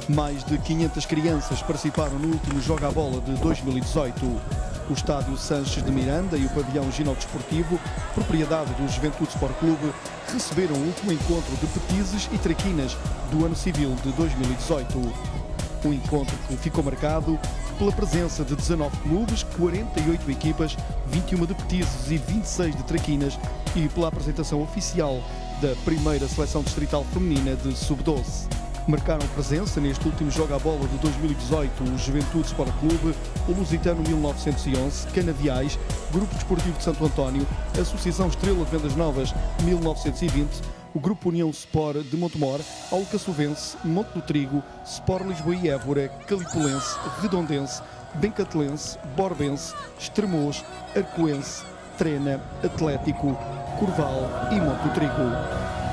Mais de 500 crianças participaram no último Joga a Bola de 2018. O estádio Sanches de Miranda e o pavilhão ginocdesportivo, propriedade do Juventude Sport Clube, receberam o último encontro de petizes e traquinas do ano civil de 2018. Um encontro que ficou marcado pela presença de 19 clubes, 48 equipas, 21 de petizes e 26 de traquinas e pela apresentação oficial da primeira seleção distrital feminina de sub-12. Marcaram presença neste último Joga a Bola de 2018 o Juventude Sport Clube, o Lusitano 1911, Canaviais, Grupo Desportivo de Santo António, Associação Estrela de Vendas Novas 1920, o Grupo União Sport de Montemor, Alcaçovense, Monte do Trigo, Sport Lisboa e Évora, Calipulense, Redondense, Bencatelense, Borbense, Estremoz, Arcoense, Trena, Atlético, Corval e Monte do Trigo.